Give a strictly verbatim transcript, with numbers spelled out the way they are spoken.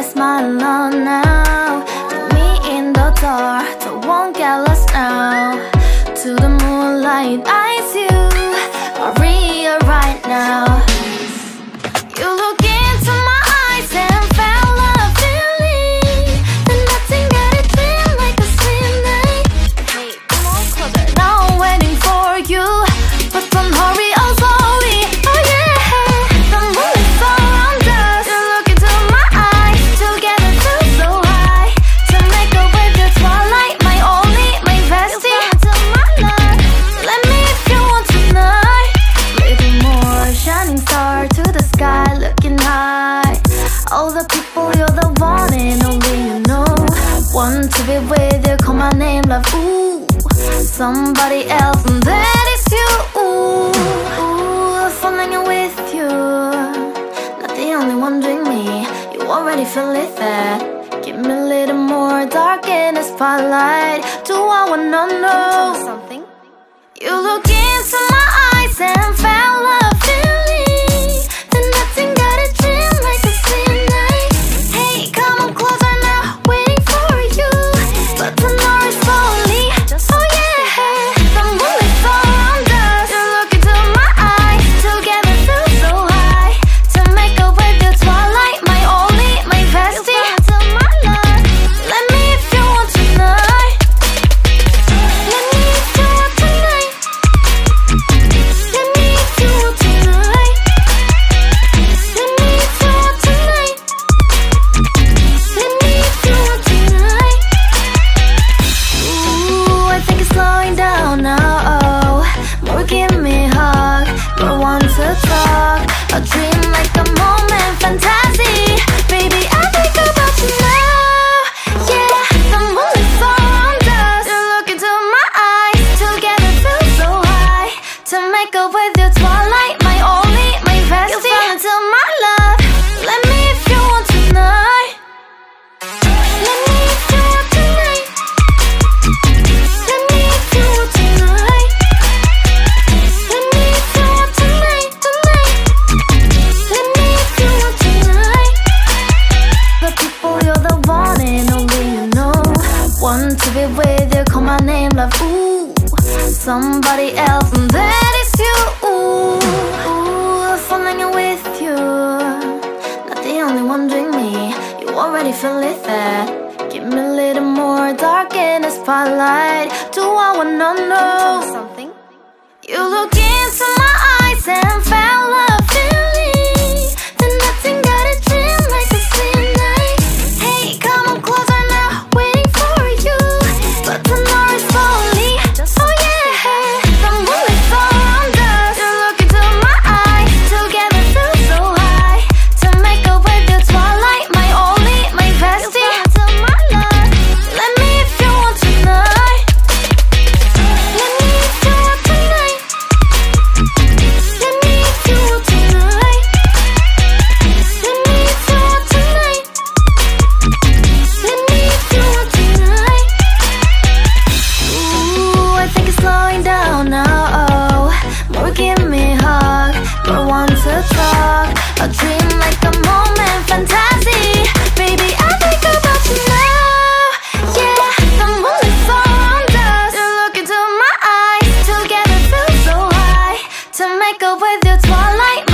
my smile on now. Put me in the dark, don't won't get lost now. To the moonlight, eyes you are real right now. You look into my eyes and felt a feeling that nothing got it feel like a sweet night. Hey, come on closer. Now I'm waiting for you, but don't hurry, oh slowly. Oh yeah, the moon is around us. You look into my eyes, together feel so high. To make a way the twilight, my only, my bestie. To my love, let me if you want tonight. Little more shining star to the sky, looking high. All the people, you're the one and only you know. Want to be with you, call my name, love, ooh. Somebody else, and that is you, ooh. Ooh, falling in with you. Not the only one doing me, you already feel it there. Give me a little more dark in the spotlight. Do I wanna know something? You look into my eyes and felt a feeling that nothing got a dream like a sweet night. Hey, come on closer now, waiting for you, but the door is slowly. Oh yeah, the moon is around us. You look into my eyes, together feel so high. To make a way the twilight, my only, my bestie. To my love, let me if you want tonight. Let me if you want tonight. Let me if you want tonight. Let me if you want tonight. Let me if you want tonight. Ooh, I think it's slowing down now. Oh, more give me a hug, more want to talk. A dream like a moment, fantasy. Baby, I think about you now. Yeah, the moon is around us. You look into my eyes, together feel so high. To make a way the twilight, my only, my bestie. You fell into my love. Let me if you want tonight. Let me if you want tonight. Let me if you want tonight. Let me if you want tonight, tonight. Let me if you want tonight. The people, you're the one and only you know. Want to be with you, call my name, love, ooh. Somebody else, and that is you, ooh. Ooh, falling in with you. Not the only one doing me, you already feel it there. Give me a little more dark in the spotlight. Do I wanna know something? You look into my eyes and felt a feeling that nothing got a dream like a sweet night. Hey, come on closer now, waiting for you, but the door is slowly. Oh yeah, the moon is around us. You look into my eyes, together feel so high. To make a way the twilight, my only, my bestie. To my love, let me if you want tonight. Let me if you want tonight. Let me if you want tonight. Let me if you want tonight. Let me if you want tonight. Ooh, I think it's slowing down now. Oh, more give me a hug, more want to talk. A dream like a moment, fantasy. Baby, I think about you now. Yeah, the moon is around us. You look into my eyes, together feel so high. To make a way the twilight,